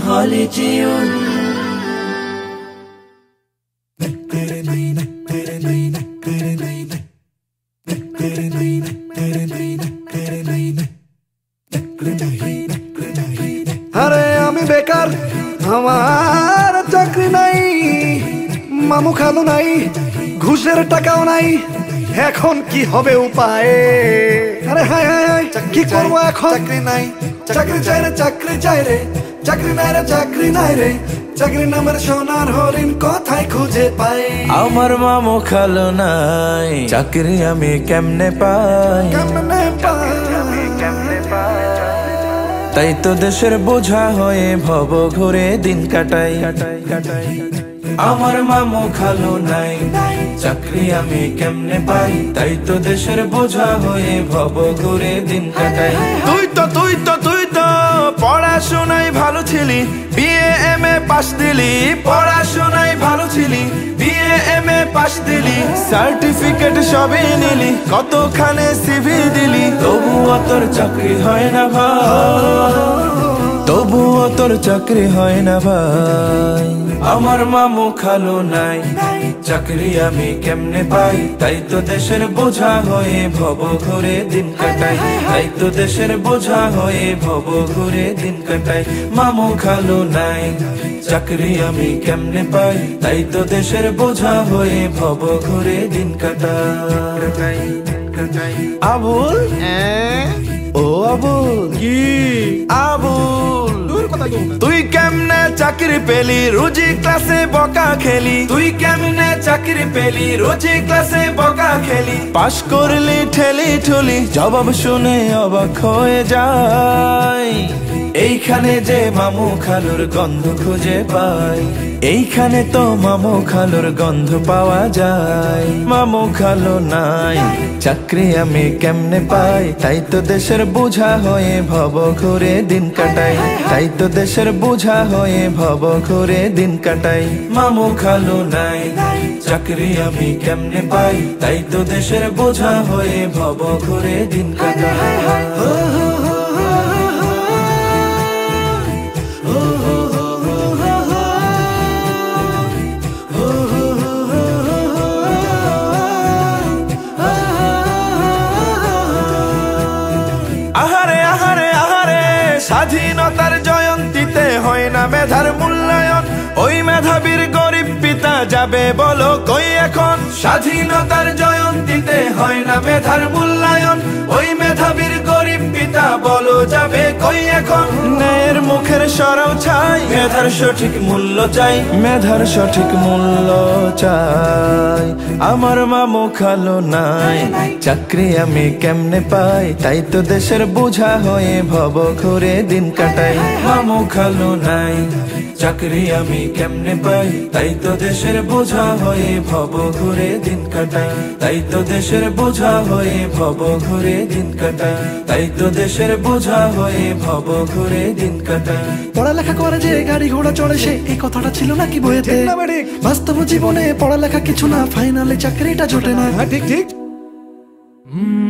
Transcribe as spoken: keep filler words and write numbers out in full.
হলে যেও আরে আমি বেকার, আমার চাকরি নাই, মামু খালু নাই, ঘুষের টাকাও নাই, এখন কি হবে উপায়? আরে হায় হায় হায়, কি করবো এখন? চাকরি নাই, চাকরি চাই রে, চাকরি চাই রে, চাকরি নাই রে, চাকরি নাই রে, চাকরি নামের সোনার হরিণ কোথায় খুঁজে পাই? আমার মামু খালু নাই, চাকরি আমি কেমনে পাই? কেমনে পাই? তাই তো দেশের বোঝা হয়ে ভব ঘুরে দিন কাটাই। আমার মামু খালু নাই, চাকরি আমি কেমনে পাই? তাই তো দেশের বোঝা হয়ে ভব ঘুরে দিন কাটাই। তুই তো তুই তো তুই তো পড়াশোনায় ভালো ছিলি, বিএ এম এ পাস দিলি। পড়াশোনায় ভালো ছিলি, বিএ এম এ পাস দিলি, সার্টিফিকেট সবই নিলি, কতখানে সিভি দিলি, তবুও তোর চাকরি হয় না ভাই, তবুও তোর চাকরি হয় না ভাই। আমার মামু খালু নাই, চাকরি আমি কেমনে পাই? তাই তো দেশের বোঝা হয়ে ভব ঘুরে দিন কাটাই। তাই তো দেশের বোঝা হয়ে ভব ঘুরে দিন কাটাই। মামু খালু নাই, চাকরি আমি কেমনে পাই? তাই তো দেশের বোঝা হয়ে ভব ঘুরে দিন কাটাই। আবুল, ও আবুল, কি আবুল, তুই কেমনে চাকরি পেলি? রোজি ক্লাসে বকা খেলি। তুই কেমনে চাকরি পেলি? রোজি ক্লাসে বকা খেলি। পাশ করলি ঠেলি ঠুলি, জবাব শুনে অবাক হয়ে যায়। এইখানে যে মামু খালুর গন্ধ খুঁজে পাই, এইখানে তো মামু খালুর গন্ধ পাওয়া যায়। মামু খালু নাই, চাকরি আমি কেমনে পাই? তাই তো দেশের বোঝা হয়ে ভব ঘুরে দিন কাটাই। তাই তো দেশের বোঝা হয়ে ভব ঘুরে দিন কাটাই। মামু খালু নাই, চাকরি আমি কেমনে পাই? তাই তো দেশের বোঝা হয়ে ভব ঘুরে দিন কাটাই। আহারে আহারে আহারে, স্বাধীনতার জয়ন্তীতে হয় না মেধার মূল্যায়ন। ওই মেধাবীর গরিব পিতা যাবে বলো কই এখন? স্বাধীনতার জয়ন্তীতে হয় না মেধার মূল্যায়ন। ওই মেধাবীর গরিব পিতা বলো যাবে কই এখন? ন্যায়ের মুখের সরাও ছাই, মেধার সঠিক মূল্য চাই, মেধার সঠিক মূল্য চাই। আমার মামু খালু নাই, চাকরি আমি কেমনে পাই? তাই তো দেশের বোঝা হয়ে ভব ঘুরে দিন কাটাই। মামু খালু নাই, চাকরি আমি কেমনে পাই? তাই তো দেশের বোঝা হয়ে ভব ঘুরে দিন কাটাই। তাই তো দেশের বোঝা হয়ে ভব ঘুরে দিন কাটাই। তাই তো দেশের বোঝা হয়ে ভব ঘুরে দিন কাটাই। পড়ালেখা করে যে গাড়ি ঘোড়া চড়ে সে, এই কথাটা ছিল নাকি বইতে? বাস্তব জীবনে পড়ালেখা কিছু না, ফাইনালে চাকরিটা জোটে না। ঠিক ঠিক।